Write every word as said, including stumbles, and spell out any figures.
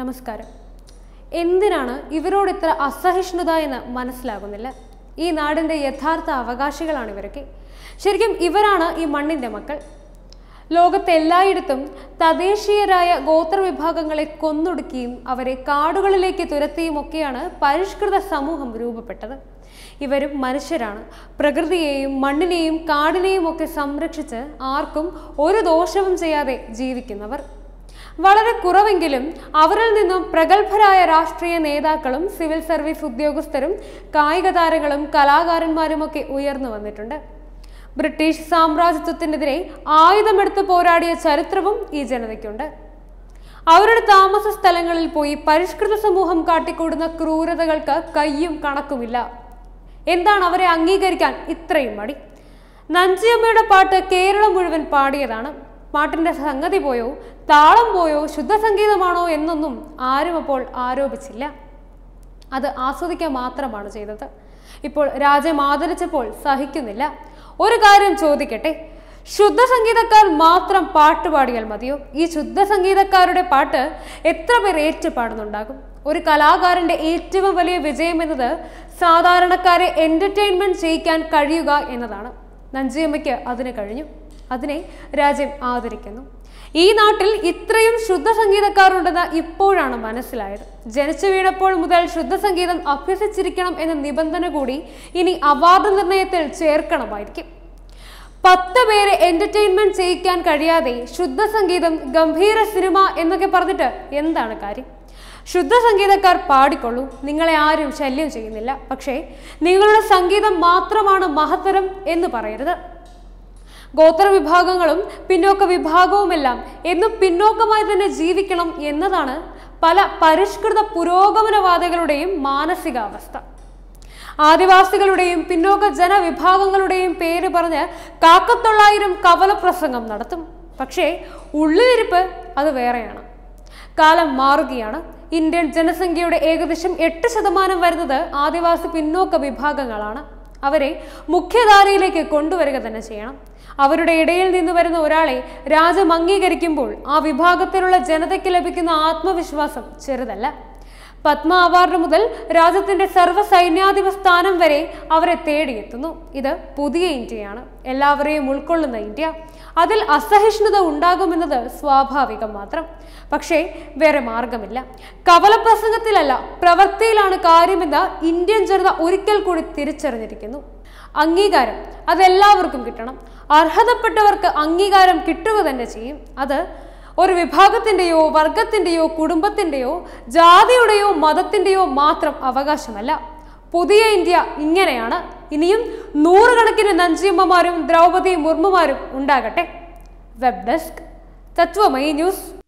നമസ്കാരം. എന്തിനാണ് ഇവരോട് ഇത്ര അസഹിഷ്ണുത എന്ന് മനസ്സിലാകുന്നില്ല. ഈ നാടിൻ്റെ യഥാർത്ഥ അവകാശികളാണ് ഇവരൊക്കെ. ശരിക്കും ഇവരാണ് ഈ മണ്ണിൻ്റെ മക്കൾ. ലോകത്തെ എല്ലായിടത്തും തദ്ദേശീയരായ ഗോത്രവിഭാഗങ്ങളെ കൊന്നൊടുക്കിയും അവരെ കാടുകളിലേക്ക് തുരത്തിയും ഒക്കെയാണ് പരിഷ്കൃത സമൂഹം രൂപപ്പെട്ടത്. ഇവരും മനുഷ്യരാണ്. പ്രകൃതിയെയും മണ്ണിനെയും കാടിനെയും ഒക്കെ സംരക്ഷിച്ച് ആർക്കും ഒരു ദോഷവും ചെയ്യാതെ ജീവിക്കുന്നവർ. വളരെ കുറവെങ്കിലും അവരിൽ നിന്നും പ്രഗത്ഭരായ രാഷ്ട്രീയ നേതാക്കളും സിവിൽ സർവീസ് ഉദ്യോഗസ്ഥരും കായിക താരങ്ങളും കലാകാരന്മാരുമൊക്കെ ഉയർന്നു വന്നിട്ടുണ്ട്. ബ്രിട്ടീഷ് സാമ്രാജ്യത്വത്തിനെതിരെ ആയുധമെടുത്ത് പോരാടിയ ചരിത്രവും ഈ ജനതയ്ക്കുണ്ട്. അവരുടെ താമസ സ്ഥലങ്ങളിൽ പോയി പരിഷ്കൃത സമൂഹം കാട്ടിക്കൂടുന്ന ക്രൂരതകൾക്ക് കയ്യും കണക്കുമില്ല. എന്താണ് അവരെ അംഗീകരിക്കാൻ ഇത്രയും മടി? നഞ്ചിയമ്മയുടെ പാട്ട് കേരളം മുഴുവൻ പാടിയതാണ്. പാട്ടിന്റെ സംഗതി പോയോ താളം പോയോ ശുദ്ധസംഗീതമാണോ എന്നൊന്നും ആരും അപ്പോൾ ആരോപിച്ചില്ല. അത് ആസ്വദിക്കാൻ മാത്രമാണ് ചെയ്തത്. ഇപ്പോൾ രാജ്യം ആദരിച്ചപ്പോൾ സഹിക്കുന്നില്ല. ഒരു കാര്യം ചോദിക്കട്ടെ, ശുദ്ധസംഗീതക്കാർ മാത്രം പാട്ട് പാടിയാൽ മതിയോ? ഈ ശുദ്ധസംഗീതക്കാരുടെ പാട്ട് എത്ര പേർ ഏറ്റുപാടുന്നുണ്ടാകും? ഒരു കലാകാരന്റെ ഏറ്റവും വലിയ വിജയം എന്നത് സാധാരണക്കാരെ എന്റർടൈൻമെന്റ് ചെയ്യിക്കാൻ കഴിയുക എന്നതാണ്. നഞ്ചിയമ്മയ്ക്ക് അതിന് കഴിഞ്ഞു. അതിനെ രാജ്യം ആദരിക്കുന്നു. ഈ നാട്ടിൽ ഇത്രയും ശുദ്ധ സംഗീതക്കാരുണ്ടെന്ന് ഇപ്പോഴാണ് മനസ്സിലായത്. ജനിച്ചു വീണപ്പോൾ മുതൽ ശുദ്ധസംഗീതം അഭ്യസിച്ചിരിക്കണം എന്ന നിബന്ധന കൂടി ഇനി അവാർഡ് നിർണയത്തിൽ ചേർക്കണമായിരിക്കും. പത്ത് പേരെ എന്റർടൈൻമെന്റ് ചെയ്യിക്കാൻ കഴിയാതെ ശുദ്ധസംഗീതം ഗംഭീര സിനിമ എന്നൊക്കെ പറഞ്ഞിട്ട് എന്താണ് കാര്യം? ശുദ്ധസംഗീതക്കാർ പാടിക്കൊള്ളൂ, നിങ്ങളെ ആരും ശല്യം ചെയ്യുന്നില്ല. പക്ഷേ നിങ്ങളുടെ സംഗീതം മാത്രമാണ് മഹത്തരം എന്ന് പറയരുത്. ഗോത്രവിഭാഗങ്ങളും പിന്നോക്ക വിഭാഗവുമെല്ലാം എന്നും പിന്നോക്കമായി തന്നെ ജീവിക്കണം എന്നതാണ് പല പരിഷ്കൃത പുരോഗമനവാദികളുടെയും മാനസികാവസ്ഥ. ആദിവാസികളുടെയും പിന്നോക്ക ജനവിഭാഗങ്ങളുടെയും പേര് പറഞ്ഞ് കാക്കത്തൊള്ളായിരം കവലപ്രസംഗം നടത്തും. പക്ഷേ ഉള്ളിലിരിപ്പ് അത് വേറെയാണ്. കാലം മാറുകയാണ്. ഇന്ത്യൻ ജനസംഖ്യയുടെ ഏകദേശം എട്ട് ശതമാനം വരുന്നത് ആദിവാസി പിന്നോക്ക വിഭാഗങ്ങളാണ്. അവരെ മുഖ്യധാരയിലേക്ക് കൊണ്ടുവരിക തന്നെ ചെയ്യണം. അവരുടെ ഇടയിൽ നിന്ന് വരുന്ന ഒരാളെ രാജ്യം അംഗീകരിക്കുമ്പോൾ ആ വിഭാഗത്തിലുള്ള ജനതയ്ക്ക് ലഭിക്കുന്ന ആത്മവിശ്വാസം ചെറുതല്ല. പത്മ അവാർഡ് മുതൽ രാജ്യത്തിന്റെ സർവ്വ സൈന്യാധിപ സ്ഥാനം വരെ അവരെ തേടിയെത്തുന്നു. ഇത് പുതിയ ഇന്ത്യയാണ്, എല്ലാവരെയും ഉൾക്കൊള്ളുന്ന ഇന്ത്യ. അതിൽ അസഹിഷ്ണുത ഉണ്ടാകുമെന്നത് സ്വാഭാവികം മാത്രം. പക്ഷേ വേറെ മാർഗമില്ല. കവലപ്രസംഗത്തിലല്ല, പ്രവൃത്തിയിലാണ് കാര്യമെന്ന് ഇന്ത്യൻ ജനത ഒരിക്കൽ കൂടി തിരിച്ചറിഞ്ഞിരിക്കുന്നു. അംഗീകാരം അതെല്ലാവർക്കും കിട്ടണം. അർഹതപ്പെട്ടവർക്ക് അംഗീകാരം കിട്ടുക തന്നെ ചെയ്യും. അത് ഒരു വിഭാഗത്തിൻ്റെയോ വർഗത്തിൻ്റെയോ കുടുംബത്തിൻ്റെയോ ജാതിയുടെയോ മതത്തിൻ്റെയോ മാത്രം അവകാശമല്ല. പുതിയ ഇന്ത്യ ഇങ്ങനെയാണ്. ഇനിയും നൂറുകണക്കിന് നഞ്ചിയമ്മമാരും ദ്രൗപദി മുർമുമാരും ഉണ്ടാകട്ടെ. Web desk Tatwamayi news.